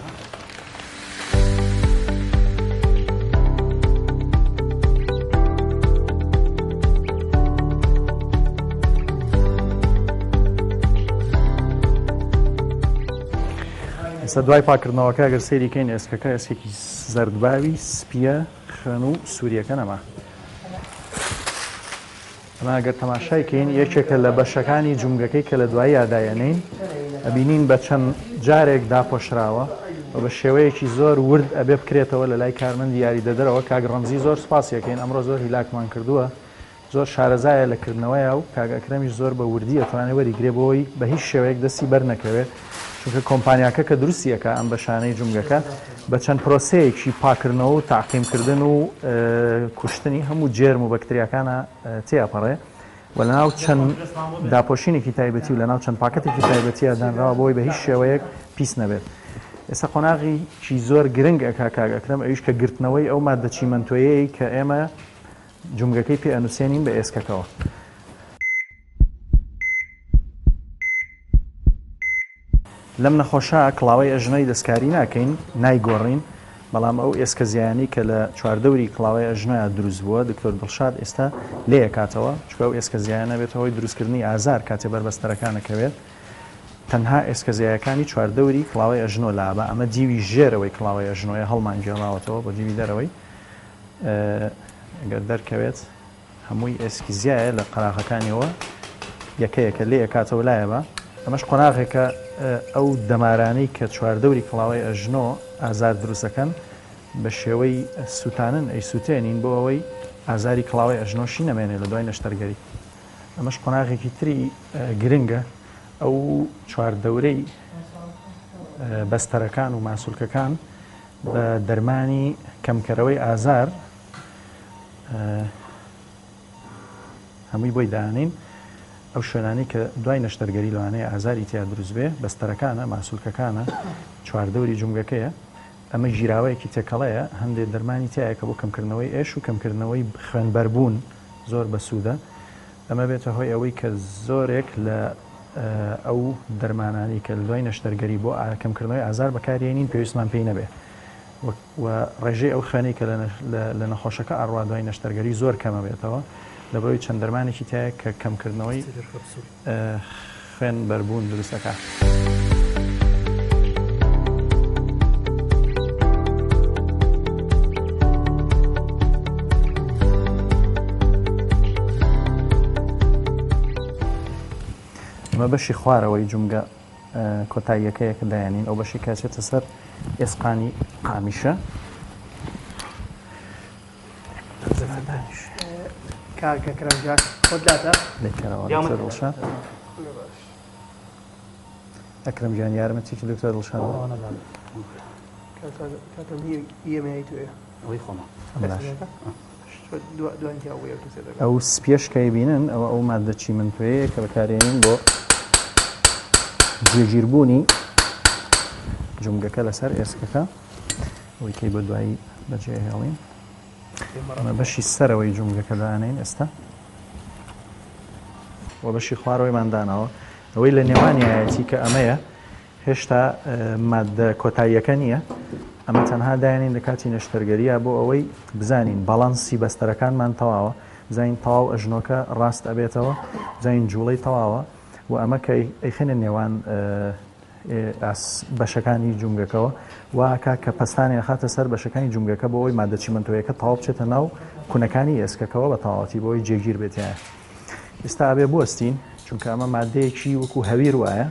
ئێستا دوای پاکردنەوەکە گەر سەیریکەین ئێسکەکە ئێسکێکی زەردباوی سپیە خوێن و سووریەکە نەما ئەمە گەر تەماشایکەین یەکێکە لە بەشەکانی جونگەکەی کە لە دوایی یادایەنەین ئەبینین بە چەند جارێک داپۆشراوە و بە شێوەیەکی زۆر ورد ئەبێ بکرێتەوە لە لای کارمەندی یاریدەدەرەوە کاگڕەمزی زۆر سپاسیەکەین ئەمڕۆ زۆر هیلاکمان کردووە زۆر شارەزایە لە کردنەوەیە و کاگەکرەمیش زۆر بە وردی ئەتوانێت وەریگرێ بۆی بە هیچ شێوەیەک دەستی بەرنەکەوێت چونکە کۆمپانیاکە کە دروستیەکە ئەم بەشانەی جونگەکە بە چەند پرۆسەیەکی پاکردنەوە و تاقیمکردن و کوشتنی هەموو جێرم و بەکتریاکانە تێپەڕێ و لەناو چەند داپۆشینێکی تایبەتی و لەناو چەند پاکەتێکی تایبەتیە دانراوە بۆی بە هیچ شێوەیەک پیس نەبێت ئێستا قۆناغی زۆر گرنگ ئەکا کاگەکرم ئەویش کە گرتنەوەی ئەو مادە چیمەنتۆیەی کە ئێمە جونگەکەی پێ ئەنووسێنین بە ئێسکەکەەوە لەم نەخۆشە کڵاوەی ئەژنۆی دەستکاری ناکەین نایگۆڕین بەڵام ئەو ئێسکە زیانی کە لە چواردەوری کڵاوی ئەژنۆیان دروست بووە دکتۆر دڵشاد ئێستا لێ کاتەوە چکە ئەو ئێسکە زیانە بێتەوەی دروستکردنی ئازار کاتێ بەربەستەرەکانەکەوێت تەنها ئێسکە زیایەکانی چواردەوری کڵاوی ئەژنۆ لابە ئەمە دیوی ژێرەوەی کڵاوی ئەژنۆیە هەڵمان گێڵاوەتەوە بۆ دیوی دەرەوەی ئەگەر دەرکەوێت هەمووی ئێسکی زیایە لە قەراغەکانیەوە یەکەیەکە لێ کاتەوە لایە بە ئەمەش قۆناغێکە ئەو دەمارانەی کە چواردەوری کڵاوی ئەژنۆ ئازار دروستەکەن بە شێوەی سووتانن ئەی سووتێنین بۆ ئەوەی ئازاری کڵاوی ئەژنۆشی نەمێنێت لە دوای نەشتەرگەری ئەمەش قۆناغێکی تری گرنگە ئەو چواردەورەی بەستەرەکان و ماسوولکەکان بە دەرمانی کەمکەرەوەی ئازار هەمووی بۆی دانین ئەو شوێنانی کە دوای نەشتەرگەری لەوانەیە ئازاری تیا دروست بێ بەستەرەکانە ماسوولکەکانە چواردەوری جونگەکەیە ئەمە ژیراوەیەکی تێکەڵەیە هەندێک دەرمانی تایە کە بۆ کەمکردنەوەی ئێش و کەمکردنەوەی خوێنبەربوون زۆر بەسوودە ئەمە بێتە هۆی ئەوەی کە زۆرێک لە ئەو دەرمانانی کە دوای نەشتەرگەری بۆ کەمکردنەوەی ئازار بەکارێنین پێویستمان پێی نەبێ و ڕێژەی ئەو خوێنەی کە لە نەخۆشەکە ئاڕوا دوای نەشتەرگەری زۆر کەمە بێتەوە لەبەرەوەی چەند دەرمانێکی تایە کە کەمکردنەوەی خوێن بەربوون دروستەکە. ئەمە بەشی خوارەوەی جونگە کۆتاییەکەیە کە دایانین ئەو بەشی کاچێتە سەر ئێسقانی قامیشە کارکە کرەوجار خۆداتە دڵشاد ئەکرم گیان یارمەتێکی دکتۆر دڵشاد ئەو سپێشکای بینن ئەو مادە چیمنتۆیە کە بەکارێنین بۆ جێگیربوونی جونگەکە لەسەر ئێسکەکە ئەوەی کەی بە دوایی بەجێهێڵین ئەمە بەشی سەرەوەی جونگەکە دانین ئێستا و بەشی خوارەوەی مادانەوە ئەوەی لە نێوانیایەتی کە ئەمەیە هێشتا مادە کۆتاییەکە نییە ئەمە تەنها دایانین لە کاتی نەشتەرگەریە بۆ ئەوەی بزانین بەڵانسی بەستەرەکانمان تەواوە بزانین تەواو ئەژنۆکە ڕاست ئەبێتەوە بزانین جوڵەی تەواوە و ئەمە کە ئەیخێنە نێوان بەشەکانی جونگەکەەوە واکە کە پەستانێ خاتە سەر بەشەکانی جونگەکە بۆ ئەوی مادە چیمنتۆیەکە تەواو بچێتە ناو کونەکانی ئێسکەکەەوە بە تەواوەتی بۆی جێگیر بێتیایە ئێستا ئەبێ بوەستین چونکە ئەمە مادەیەکی وەکو هەویر وایە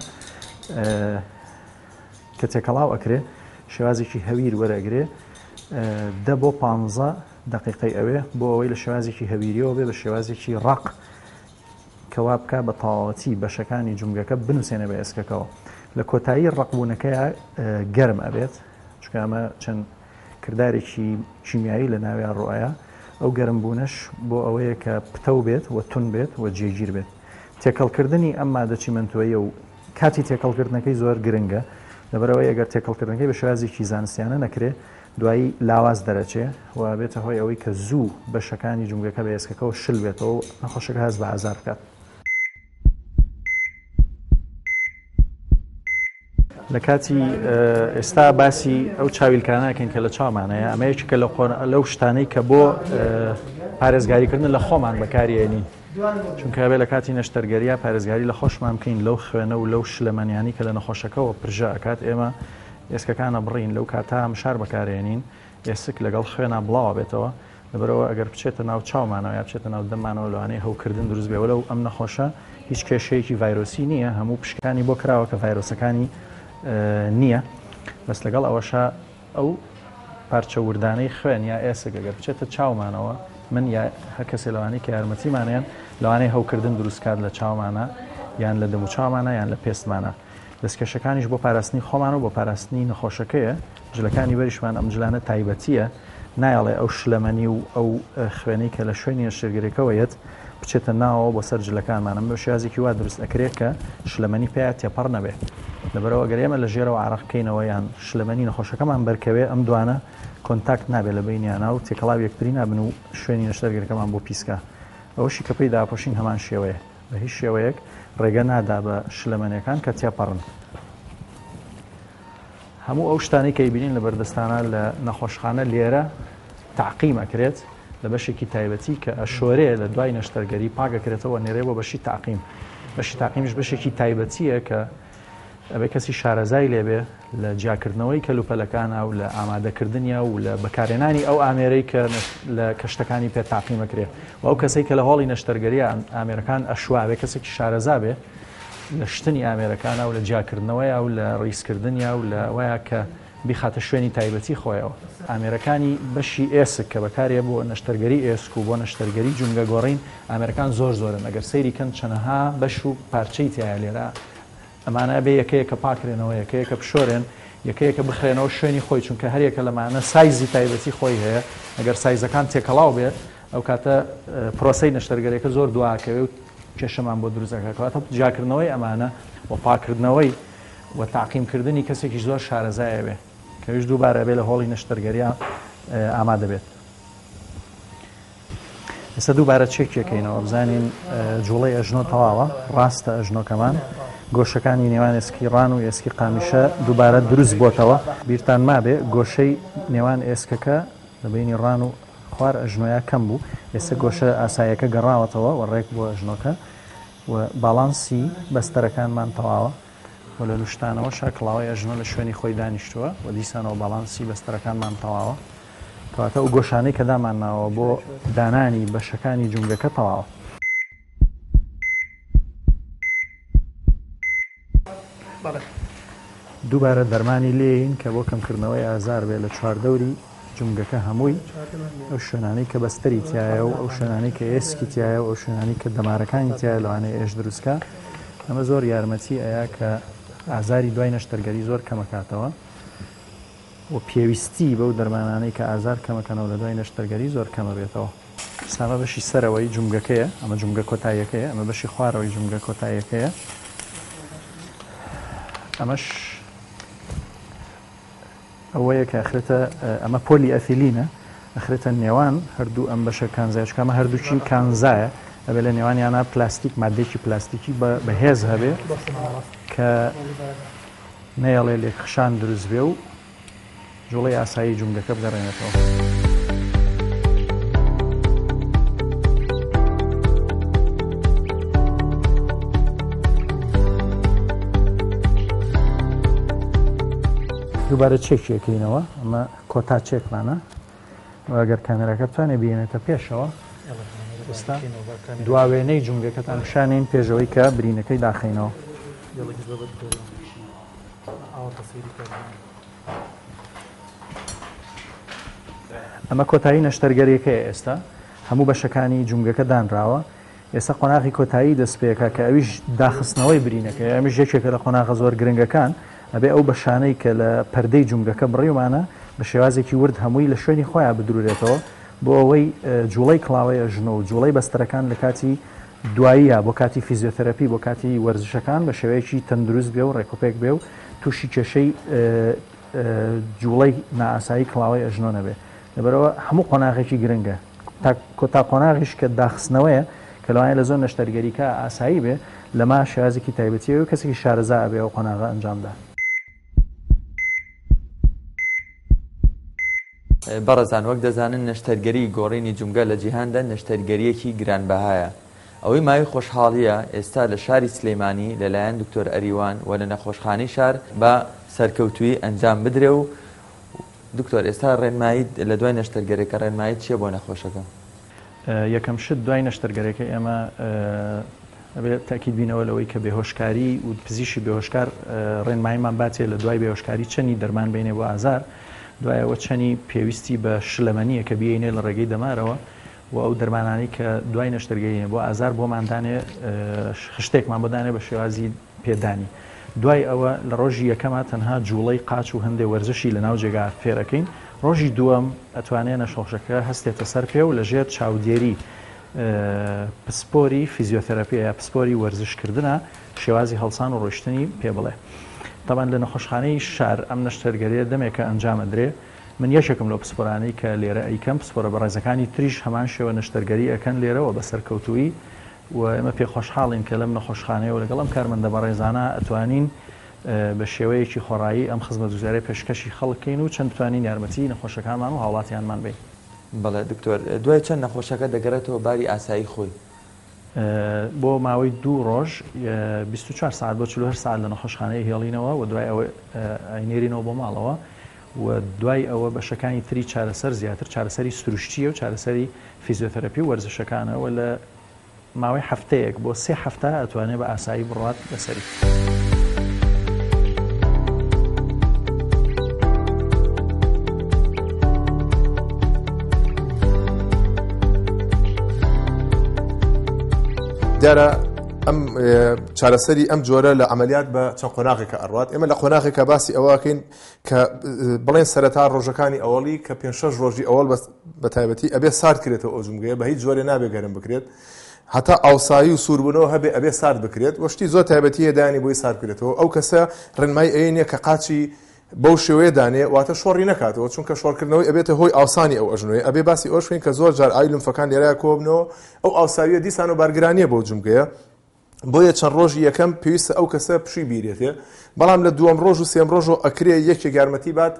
کە تێکەڵاو ئەکرێ شێوازێکی هەویر وەرەگرێ 10 بۆ 15 دقیقەی ئەوێ بۆ ئەوەی لە شێوازێکی هەویریەوە بێ بە شێوازێکی ڕق کەوا بکە بە تەواوەتی بەشەکانی جونگەکە بنووسێنە بە ئێسکەکەەوە لە کۆتایی ڕقبوونەکەیە گەرم ئەبێت چونکە ئەمە چەند کردارێکی کیمیایی لە ناویان ڕۆایە ئەو گەرمبوونەش بۆ ئەوەیە کە پتەو بێت و تون بێت و جێگیر بێت تێکەڵکردنی ئەم مادە چیمنتۆیە و کاتی تێکەڵکردنەکەی زۆر گرنگە لەبەرەوەی ئەگەر تێکەڵکردنەکەی بە شێوازێکی زانستیانە نەکرێ دوایی لاواز دەرەچێ و بێتە هۆی ئەوەی کە زوو بەشەکانی جونگەکە بە ئێسکەکەەوە شل بێتەوە و نەخۆشەکە هەست بە ئازار بکات. لە کاتی ئێستا باسی ئەو چاویلکانەکەین کە لە چاومانەیە ئەمەیەکە لەو شتانەی کە بۆ پارێزگاریکردن لە خۆمان بەکارێنین چونکە بێ لە کاتی نەشتەرگەریە پارێزگاری لە خۆشمان بکەین لەو خوێنە و لەو شلەمەنیانی کە لە نەخۆشەکەەوە پرژە ئەکات ئێمە ئێسکەکانە بڕین لەو کاتا مشار بەکارێنین ئێسک لەگەڵ خوێنە بڵاوە بێتەوە لەبەرەوە ئەگەر بچێتە ناو چاومانەوە یا بچێتە ناو دەمانەوە لەوانەیە هەوکردن دروست بێ لەو ئەم نەخۆشە هیچ کێشەیەکی ڤایرۆسی نییە هەموو پشکانی بۆ کراوە کە ڤایرۆسەکانی نییە بەس لەگەڵ ئەوەشە ئەو پارچە وردانەی خوێن یا ئێسک ئەگەر بچێتە چاومانەوە من یا هەر کەسێ لەوانەیە کە یارمەتیمانیان لەوانەیە هەوکردن دروستکات لە چاومانە یان لە دەمو چاومانە یان لە پێستمانە دەستکەشەکانیش بۆ پاراستنی خۆمان و بۆ پاراستنی نەخۆشەکەیە جلەکانی بەریشمان ئەم جلانە تایبەتیە نایڵێ ئەو شلەمەنی و ئەو خوێنەی کە لە شوێنی نەشتەرگەریەکەوەیەت بچێتە ناوەوە بۆ سەر جلەکانمانم بە شێوازێکی وا دروست ئەکرێت کە شلەمەنی پێیان تێپەڕ نەبێت لەبەرەوە ئەگەر ئێمە لە ژێرەوە عەرەقکەینەوە یان شلەمەنی نەخۆشەکەمان بەرکەوێ ئەم دوانە کۆنتاکت نابێت لە بینیانە و تێکەڵاو یەکتری نابن و شوێنی نەشتەرگەریەکەمان بۆ پیسکە ئەوەشی کە پێی داپۆشین هەمان شێوەیە بە هیچ شێوەیەک ڕێگە نادا بە شلەمەنیەکان کە تێپەڕن هەموو ئەو شتانی کە بینین لە بەردەستانە لە نەخۆشخانە لێرە تعقیمەکرێت لە بەشێکی تایبەتی کە ئەشۆرێ لە دوای نەشتەرگەری پاگەکرێتەوە نێرێ بۆ بەشی تعقیم. بەشی تعقیمش بەشێکی تایبەتیە کە ئەبێ کەسی شارەزای لێبێ لە جیاکردنەوەی کەلوپەلەکان و لە ئامادەکردنیا و لە بەکارێنانی ئەو ئامێرەی کە لە کەشتەکانی پێ تعقیمەکرێ و ئەو کەسەی کە لە هۆڵی نەشتەرگەریە ئامێرەکان ئەشوابێ کەسێکی شارەزا بێ لە شتنی ئامێرەکانە و لە جیاکردنەوەی و لە ڕیسکردنیا و لە وایە کە بیخاتە شوێنی تایبەتی خۆیەوە. ئامێرەکانی بەشی ئێسک کە بەکارێ بۆ نەشتەرگەری ئێسک و بۆ نەشتەرگەری جونگە گۆڕین ئامێرەکان زۆرن ئەگەر سەیری کەن چەنەها بەش و پارچەی تایە لێرە ئەمانە بێ یەکەیەکە پاکرێنەوە یەکەیەکە بشۆرێن یەکەیەکە بخرێنەوە شوێنی خۆی چونکە هەرێکە لەمانە سایزی تایبەتی خۆی هەیە ئەگەر سایزەکان تێکەڵاو بێت ئەو کاتە پرۆسەی نەشتەرگەریەکە زۆر دواکەوێ و کێشەمان بۆ دروستەکەاتە جاکردنەوەی ئەمانە و پاکردنەوەی و تعقیمکردنی کەسێکی زۆر شارەزایە بێ کەویش دووبارە بێ لە هۆڵی نەشتەرگەریە ئامادە بێت. ئێستا دووبارە چێکێکەکەینەوە بزانین جوڵەی ئەژنۆ تەواوە ڕاستە ئەژنۆکەمان گۆشەکانی نێوان ئێسکی ڕان و ئێسکی قامیشە دووبارە دروست بۆتەوە. بیرتان مابێ گۆشەی نێوان ئێسکەکە لە بینی ڕان و خوار ئەژنۆیە کەم بوو ئێستا گۆشە ئاسایەکە گەڕاوەتەوە و ڕێک بۆ ئەژنۆکە و باڵانسی بەستەرەکانمان تەواوە و لە لوشتانەوە شاکڵاوی ئەژنۆ لە شوێنی خۆی دانیشتووە و دیسانەوە باڵانسی بەستەرەکانمان تەواوە کەواتە ئەو گۆشانەی کە دامانناوە بۆ دانانی بەشەکانی جونگەکە تەواوە. دووبارە دەرمانی لێین کە بۆ کەمکردنەوەی ئازار بێ لە چواردەوری جونگەکە هەمووی ئەو شوێنانەی کە بەستەری تایە و ئەو شوێنانەی کە ئێسکی تایە و ئەو شوێنانی کە دەمارەکانی تایە لەوانەیە ئێش دروستکە ئەمە زۆر یارمەتی ئەیە کە ئازاری دوای نەشتەرگەری زۆر کەمەکاتەوە و پێویستی بەو دەرمانانەی کە ئازار کەمەکەنەوە لە دوای نەشتەرگەری زۆر کەمە بێتەوە. سامە بەشی سەرەوەی جونگەکەیە ئەمە جونگە کۆتاییەکەیە ئەمە بەشی خوارەوەی جونگە کۆتاییەکەیە ئەمەش ئەوەیە کە ئەخرێتە ئەمە پۆلی ئەثیلینە ئەخرێتە نێوان هەردوو ئەم بەشە کانزایشکەمە هەردووچی کانزایە ئەبێ لە نێوانیانە پلاستیک مادێکی پلاستیکی بەهێز هەبێ کە نەیەڵێ لێک خشان دروست بێ و جوڵەی ئاسایی جونگەکە بگەڕێنێتەوە. دووبارە چێکیەکەینەوە ئەمە کۆتا چێکمانە ئەگەر کامێراکە بتوانێ بێنێتە پێشەوە ئێستا دواوێنەی جونگەکەتان شانین پێشەوەی کە برینەکەی داخینەوە. ئەمە کۆتایی نەشتەرگەریەکەی ئێستا هەموو بەشەکانی جونگەکە دانراوە ئێستا قۆناغی کۆتایی دەستپێکە کە ئەویش داخستنەوەی برینەکە ئەمیش یەکێکە لە قۆناغە زۆر گرنگەکان ئەبێ ئەو بەشانەی کە لە پەردەی جونگەکە بڕێومانە بە شێوازێکی ورد هەمووی لە شوێنی خۆیان بدرورێتەوە بۆ ئەوەی جوڵەی کڵاوەیە ژنە و جوڵەی بەستەرەکان لە کاتی دواییە بۆ کاتی فیزیۆتەرەپی بۆ کاتی وەرزشەکان بە شێوەیەکی تەندروست بێ و ڕێکۆپێک بێ و تووشی کێشەی جوڵەی نائاسایی کڵاوەی ئەژنۆ نەبێ. لەبەرەوە هەموو قۆناغێکی گرنگە کۆتا قۆناغیش کە داخستنەوەیە کە لەوانەیە لە زۆر نەشتەرگەریکە ئاسایی بێ لەما شێوازێکی تایبەتیە و کەسێکی شارەزا بێ و قۆناغە ئەنجامدا. بەڕێزان وەک دەزانن نەشتەرگەری گۆڕینی جونگە لە جیهاندا نەشتەرگەریەکی گرانبەهایە. ئەوەی ماوەی خۆشحاڵیە ئێستا لە شاری سلەیمانی لەلایەن دکتۆر ئەریوان و لە نەخۆشخانەی شار بە سەرکەوتووی ئەنجام بدرێ و دکتۆر ئێستا ڕێنمایی لە دوای نەشتەرگەرێکە ڕێنمایی چیە بۆ نەخۆشەکە؟ یەکەم شت دوای نەشتەرگەرەکە ئێمە تاکید بینەوە لەوەی کە بێهۆشکاری و پزیشی بێهۆشکار ڕێنماییمان باتێ لە دوای بێهۆشکاری چەنی دەرمان بینێ بۆ ئازار دوایەوە چەنی پێویستی بە شلەمەنیە کە بینێ لە ڕێگەی دەمارەوە و ئەو دەرمانانی کە دوای نەشتەرگەریە بۆ ئازار بۆماندانێ شتێکمان بۆدانێ بە شێوازی پێدانی. دوای ئەوە لە ڕۆژی یەکەمە تەنها جوڵەی قاچ و هەندێک وەرزشی لە ناو جێگا فێرەکەین. ڕۆژی دووەم ئەتوانێت نەشۆشەکە هەستێتە سەر پێ و لەژێر چاودێری پسپۆری فیزیۆتەرەپی یا پسپۆری وەرزشکردنە شێوازی هەڵسان و ڕۆشتنی پێ بڵێ. طبعا لە نەخۆشخانەی شار ئەم نەشتەرگەریە دەمێکە ئەنجامەدرێ من یەکێکم لەو پسپۆرانەی کە لێرە ئەیکەم پسپۆرە بەڕێزەکانی تریش هەمان شێوە نەشتەرگەری ئەکەن لێرەوە بە سەرکەوتووی و ئێمە پێ خۆشحاڵین کە لەم نەخۆشخانەیە و لەگەڵ ئەم کارمەندە بەڕێزانە ئەتوانین بە شێوەیەکی خۆڕایی ئەم خزمەتگوزارەی پێشکەشی خەڵکەین و چەند بتوانین یارمەتی نەخۆشەکانمان و هاوڵاتیانمان بین. بەڵێ دکتۆر دوای چەند نەخۆشەکە دەگەڕێتەوە باری ئاسایی خۆی بۆ ماوەی 2 ڕۆژ 24 ساعت بۆ 48 ساعت لە نەخۆشخانەیە هێڵینەوە و دوای ئەوە ئاینێرینەوە بۆ ماڵەوە و دوای ئەوە بەشەکانی تری چارەسەر زیاتر چارەسەری سروشتیە و چارەسەری فیزیۆتەراپی و وەرزشەکانەوە لە ماوەی هەفتەیەک بۆ 3 هەفتە ئەتوانێت بە ئاسایی بڕات بەسەری. دیارە ئەم چارەسەری ئەم جۆرە لە عملیات بە چەند قۆناغێکە ئەڕات. ئێمە لە قۆناغێکە باسی ئەوەکەین کە بڵێن سەرەتا ڕۆژەکانی ئەوەڵی کە 5-6 ڕۆژی ئەوەڵ بە تایبەتی ئەبێ سارد کرێتەوە ئەو جومگەیە بە هیچ جۆرێ نابێ گەرم بکرێت هەتا ئاوسایی و سووربوونەوە هەبێ ئەبێ سارد بکرێت وشتی زۆر تایبەتی هێدانی بۆی سارد کرێتەوە. ئەو کەسە ڕێنمای ئەوەیە کە قاچی بەو شێوەیە دانێ واتە شۆڕی نکاتەوە چونکە شۆڕکردنەوەی ئەبێتە هۆی ئاسانی ئەو ئەژنۆی ئەبێ باسی ئەوشین کە زۆر جار ئای لمفەکان لێرای کۆبنەوە ئەو ئاساویە دیسان و بارگرانیە بۆ جومگەیە بۆیە چەند ڕۆژی یەکەم پێویستە ئەو کەسە پشی بیرێتێ بەڵام لە دووەم ڕۆژ و سێم ڕۆژ و ئەکرێ یەکێک یارمەتی بات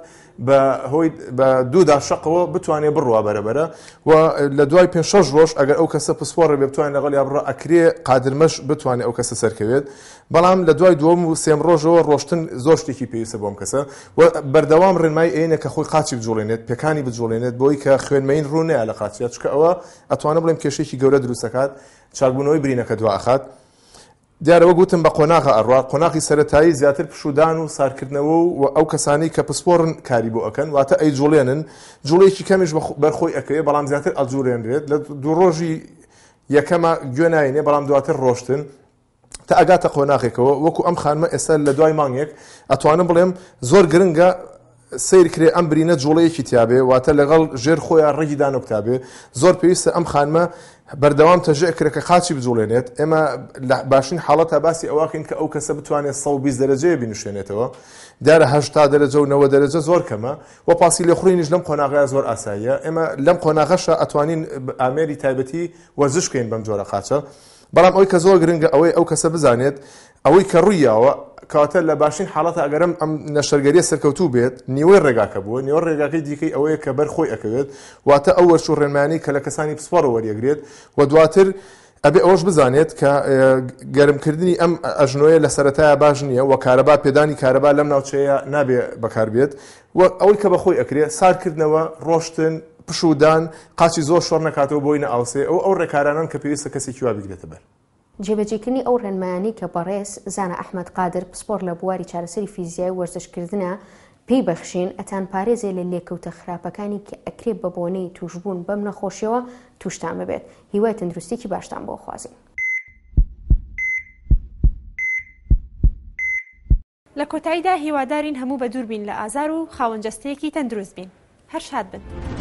بە دوودا شەقەوە بتوانێت بڕوا بەرەبەرە و لە دوای 5-6 ڕۆژ ئەگەر ئەو کەسە پسپۆڕە بێ بتوانێت لەگەڵ یا بڕە ئەکرێ قادرمەش بتوانێت ئەو کەسە سەرکەوێت بەڵام لە دوای دووەم و سێم ڕۆژەوە ڕۆشتن زۆر شتێکی پێویستە بۆم کەسە و بەردەوام ڕێنمای ئێنە کە خۆی قاچی بجوڵێنێت پێکانی بجوڵێنێت بۆی کە خوێنمەین ڕوونەیە لە قاچیە چکە ئەوە ئەتوانە بڵێم کێشێکی گەورە دروستەکات چاکبوونەوەی برینەکە دواخات. دیارەوە گوتم بە قۆناغە ئەڕات قۆناغی سەرەتایی زیاتر پشودان و سارکردنەوە و ئەو کەسانی کە پسپۆڕن کاری بۆ ئەەکەن واتە ئەی جوڵێنن جوڵێکی کەمیش بەرخۆی ئەەکەوێت بەڵام زیاتر ئەجوورێنرێت لە دوو ڕۆژی یەکەمە گوێناینێ بەڵام دواتر ڕۆشتن تا ئەگاتە قۆناغێکەوە وەکو ئەم خانمە ئێستا لە دوای مانگێک ئەتوانم بڵێم زۆر گرنگە سیر کرێ ئەم برینە جوڵەیەکی تیابێ واتە لەگەڵ ژێر خۆیان ڕێگی دانۆکتابێ زۆر پێویستە ئەم خانمە بەردەوام تەژێ کرێکە قاچی بجوڵێنێت ئێمە باشین حاڵەتە باسی ئەوواکەین کە ئەو کەسە بتوانێت 120 دەرەجەیە بینوشێنێتەوە دیارە 80 دەرەجە و 90 دەرەجە زۆر کەمە و پاسی لێخوڕینیش لەم قۆناغەیە زۆر ئاساییە ئێمە لەم قۆناغەشە ئەتوانین ئامێری تایبەتی وەرزش بکەین بەم جۆرە قاچە بەڵام ئەوی کە زۆر گرنگە ئەوەی ئەو کەسە بزانێت ئەوەی کە ڕوویاوە کاتە لە باشین حاڵەتە ئەگەرم ئەم نەشەرگەریە سەرکەوتوو بێت نیوەی ڕێگاکە بووە نیوە ڕێگاکەی دیکەی ئەوەیە کە بەرخۆی ئەکەوێت واتە ئەو وەرچ و ڕێنمانی کە لە کەسانی پسپۆڕ وەریەگرێت و دواتر ئەبێ ئەوەش بزانێت کە گەرمکردنی ئەم ئەژنۆیە لە سەرەتایە باش نییە و کارەبا پێدانی کارەبا لەم ناوچەیە نابێ بەکاربێت و ئەوەی کە بەخۆی ئەکرێت سارکردنەوە ڕۆشتن پشودان قاچی زۆر شۆڕ نکاتەوە بۆی نەئاوسێ ئەو ڕێکارانان کە پێویستە کەسێکی وا بگرێتە بەر جێبەجێکردنی ئەو ڕێنمایانەی کە بەڕێز زانە ئەحمەد قادر پسپۆڕ لە بواری چارەسەری فیزیایی وەرزشکردنە پێی بەخشین ئەتان پارێزێ لە لێکەوتە خراپەکانی کە ئەکرێت بە بۆنەی توشبوون بەم نەخۆشیەوە توشتان ببێت هیوای تەندروستێکی باشتان بۆ خوازین. لە کۆتاییدا هیوادارین هەموو بە دووربین لە ئازار و خاوەنجەستەیەکی تەندروست بین. هەر شاد بن.